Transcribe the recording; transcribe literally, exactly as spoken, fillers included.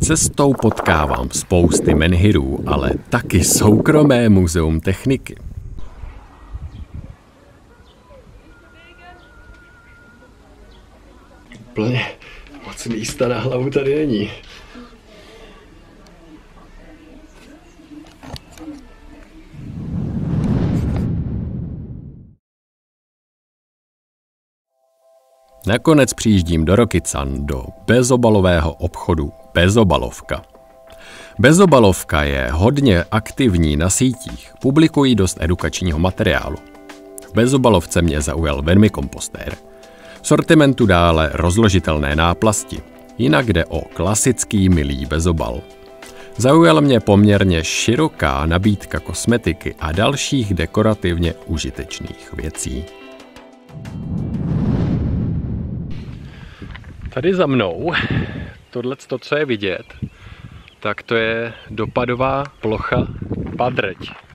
Cestou potkávám spousty menhirů, ale taky soukromé muzeum techniky. Úplně moc místa na hlavu tady není. Nakonec přijíždím do Rokycan, do bezobalového obchodu Bezobalovka. Bezobalovka je hodně aktivní na sítích, publikují dost edukačního materiálu. V Bezobalovce mě zaujal vermikompostér. V sortimentu dále rozložitelné náplasti, jinak jde o klasický milý bezobal. Zaujala mě poměrně široká nabídka kosmetiky a dalších dekorativně užitečných věcí. Tady za mnou, tohleto, co je vidět, tak to je dopadová plocha Padrť.